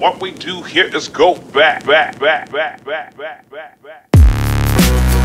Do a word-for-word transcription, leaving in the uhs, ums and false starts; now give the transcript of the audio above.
What we do here is go back, back, back, back, back, back, back, back.